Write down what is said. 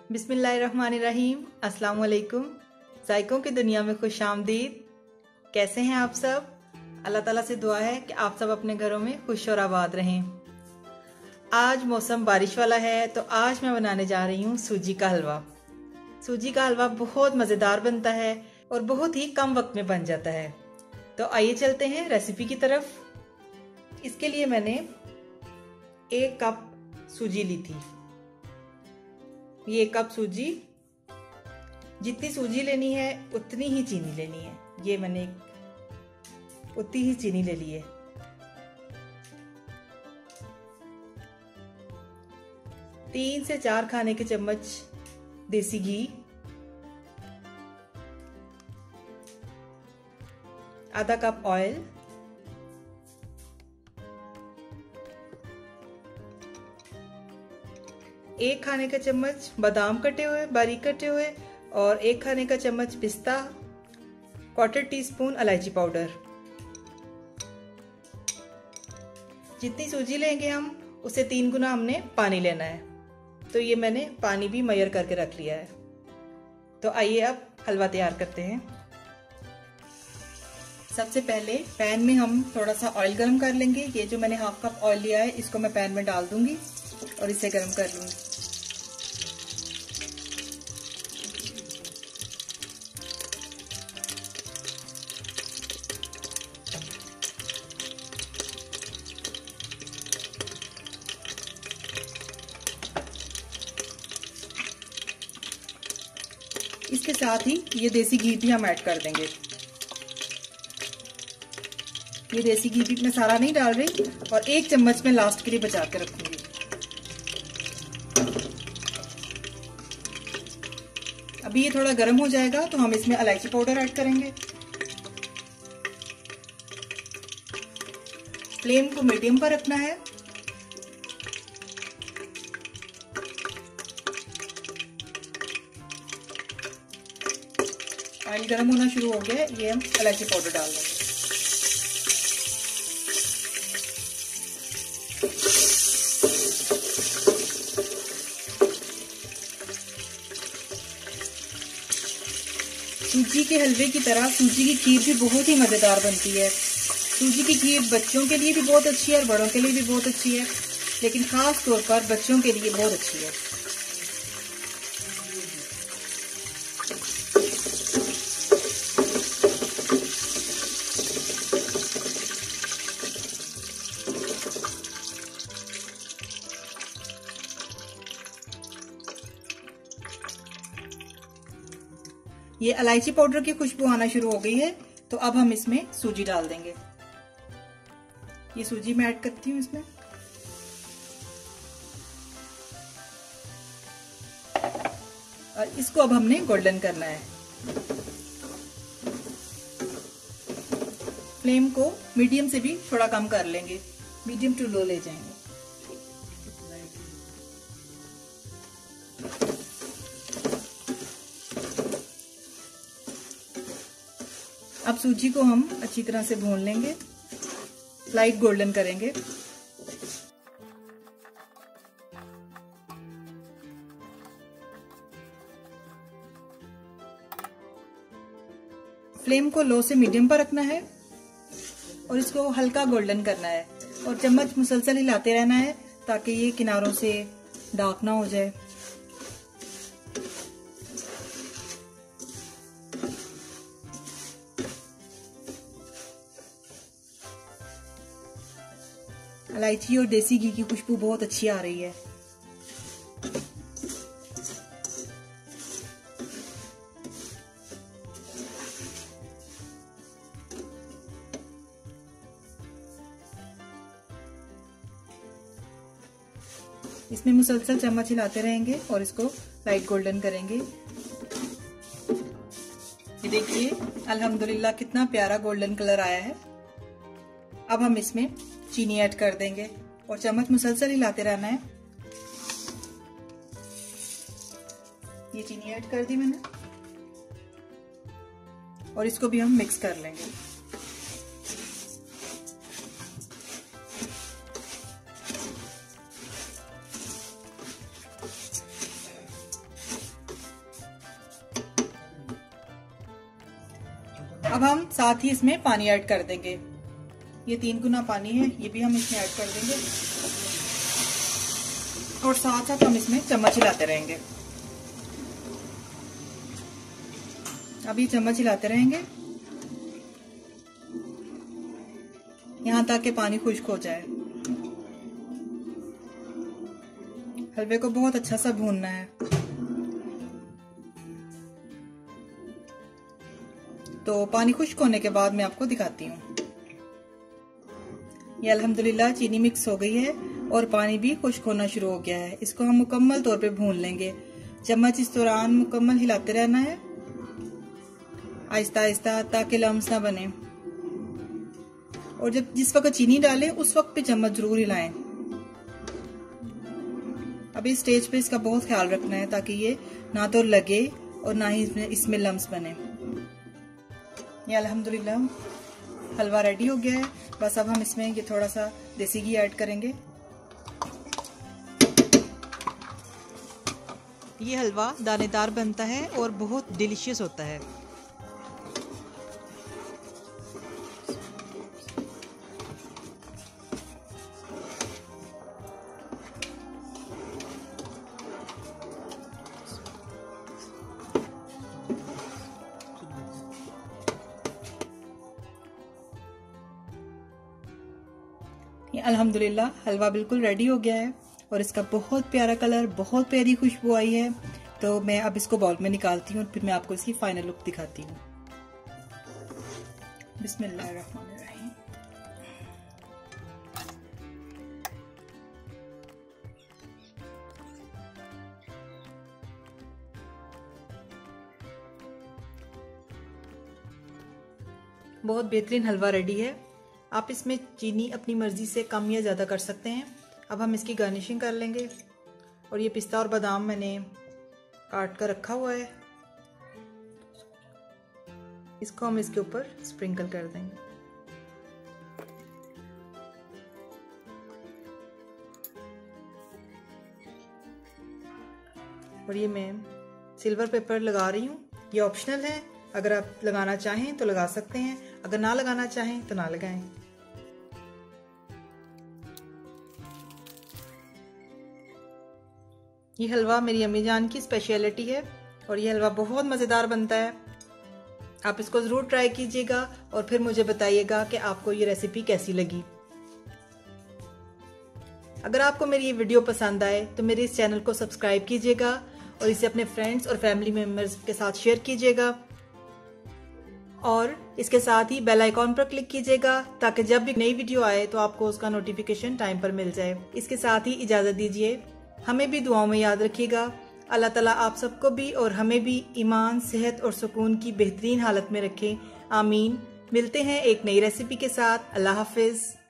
बिस्मिल्लाहिर्रहमानिर्रहीम। अस्सलाम वालेकुम। जायकों की दुनिया में खुश आमदीद। कैसे हैं आप सब? अल्लाह ताला से दुआ है कि आप सब अपने घरों में खुश और आबाद रहें। आज मौसम बारिश वाला है तो आज मैं बनाने जा रही हूँ सूजी का हलवा। सूजी का हलवा बहुत मज़ेदार बनता है और बहुत ही कम वक्त में बन जाता है। तो आइए चलते हैं रेसिपी की तरफ। इसके लिए मैंने 1 कप सूजी ली थी। ये 1 कप सूजी, जितनी सूजी लेनी है उतनी ही चीनी लेनी है। ये मैंने उतनी ही चीनी ले ली है। तीन से 4 खाने के चम्मच देसी घी, आधा कप ऑयल, एक खाने का चम्मच बादाम कटे हुए बारीक कटे हुए और 1 खाने का चम्मच पिस्ता, 1/4 टीस्पून इलायची पाउडर। जितनी सूजी लेंगे हम उससे 3 गुना हमने पानी लेना है। तो ये मैंने पानी भी मेजर करके रख लिया है। तो आइए अब हलवा तैयार करते हैं। सबसे पहले पैन में हम थोड़ा सा ऑयल गरम कर लेंगे। ये जो मैंने 1/2 कप ऑयल लिया है इसको मैं पैन में डाल दूंगी और इसे गरम कर लूंगी। इसके साथ ही ये देसी घी भी हम ऐड कर देंगे। ये देसी घी भी मैं सारा नहीं डाल रही और 1 चम्मच में लास्ट के लिए बचा के रखूंगी। अभी ये थोड़ा गर्म हो जाएगा तो हम इसमें इलायची पाउडर ऐड करेंगे। फ्लेम को मीडियम पर रखना है। ऑयल गर्म होना शुरू हो गया, ये हम इलायची पाउडर डाल देंगे। सूजी के हलवे की तरह सूजी की खीर भी बहुत ही मज़ेदार बनती है। सूजी की खीर बच्चों के लिए भी बहुत अच्छी है और बड़ों के लिए भी बहुत अच्छी है, लेकिन खास तौर पर बच्चों के लिए बहुत अच्छी है। ये इलायची पाउडर की खुशबू आना शुरू हो गई है तो अब हम इसमें सूजी डाल देंगे। ये सूजी मैं ऐड करती हूँ इसमें। और इसको अब हमने गोल्डन करना है। फ्लेम को मीडियम से भी थोड़ा कम कर लेंगे, मीडियम टू लो ले जाएंगे। अब सूजी को हम अच्छी तरह से भून लेंगे, लाइट गोल्डन करेंगे। फ्लेम को लो से मीडियम पर रखना है और इसको हल्का गोल्डन करना है और चम्मच मुसलसल हिलाते रहना है ताकि ये किनारों से डार्क ना हो जाए। इलायची और देसी घी की खुशबू बहुत अच्छी आ रही है। इसमें मुसलसल चम्मच हिलाते रहेंगे और इसको लाइट गोल्डन करेंगे। ये देखिए अल्हम्दुलिल्लाह कितना प्यारा गोल्डन कलर आया है। अब हम इसमें चीनी ऐड कर देंगे और चम्मच मुसलसल हिलाते रहना है। ये चीनी ऐड कर दी मैंने और इसको भी हम मिक्स कर लेंगे। अब हम साथ ही इसमें पानी ऐड कर देंगे। ये 3 गुना पानी है, ये भी हम इसमें ऐड कर देंगे और साथ साथ हम इसमें चम्मच हिलाते रहेंगे। अब ये चम्मच हिलाते रहेंगे यहाँ तक कि पानी खुश्क हो जाए। हलवे को बहुत अच्छा सा भूनना है। तो पानी खुश्क होने के बाद मैं आपको दिखाती हूँ। ये अल्हम्दुलिल्लाह चीनी मिक्स हो गई है और पानी भी खुश्क होना शुरू हो गया है। इसको हम मुकम्मल तौर पे भून लेंगे। चम्मच इस दौरान मुकम्मल हिलाते रहना है आहिस्ता आहिस्ता, ताकि लम्स ना बने। और जब जिस वक्त चीनी डालें उस वक्त पे चम्मच जरूर हिलाएं। अभी स्टेज पे इसका बहुत ख्याल रखना है ताकि ये ना तो लगे और ना ही इसमें लम्स बने। ये अल्हम्दुलिल्लाह हलवा रेडी हो गया है। बस अब हम इसमें ये थोड़ा सा देसी घी ऐड करेंगे। ये हलवा दानेदार बनता है और बहुत डिलीशियस होता है। ये अल्हम्दुलिल्लाह हलवा बिल्कुल रेडी हो गया है और इसका बहुत प्यारा कलर, बहुत प्यारी खुशबू आई है। तो मैं अब इसको बाउल में निकालती हूँ और फिर मैं आपको इसकी फाइनल लुक दिखाती हूँ। बिस्मिल्लाहिर्रहमानिर्रहीम। बहुत बेहतरीन हलवा रेडी है। आप इसमें चीनी अपनी मर्जी से कम या ज़्यादा कर सकते हैं। अब हम इसकी गार्निशिंग कर लेंगे और ये पिस्ता और बादाम मैंने काट कर रखा हुआ है, इसको हम इसके ऊपर स्प्रिंकल कर देंगे। और ये मैं सिल्वर पेपर लगा रही हूँ, ये ऑप्शनल है। अगर आप लगाना चाहें तो लगा सकते हैं, अगर ना लगाना चाहें तो ना लगाएं। ये हलवा मेरी अम्मी जान की स्पेशलिटी है और ये हलवा बहुत मज़ेदार बनता है। आप इसको ज़रूर ट्राई कीजिएगा और फिर मुझे बताइएगा कि आपको ये रेसिपी कैसी लगी। अगर आपको मेरी ये वीडियो पसंद आए तो मेरे इस चैनल को सब्सक्राइब कीजिएगा और इसे अपने फ्रेंड्स और फैमिली मेम्बर्स के साथ शेयर कीजिएगा और इसके साथ ही बेल आइकॉन पर क्लिक कीजिएगा ताकि जब भी नई वीडियो आए तो आपको उसका नोटिफिकेशन टाइम पर मिल जाए। इसके साथ ही इजाज़त दीजिए, हमें भी दुआओं में याद रखिएगा। अल्लाह ताला आप सबको भी और हमें भी ईमान, सेहत और सुकून की बेहतरीन हालत में रखें। आमीन। मिलते हैं एक नई रेसिपी के साथ। अल्लाह हाफिज।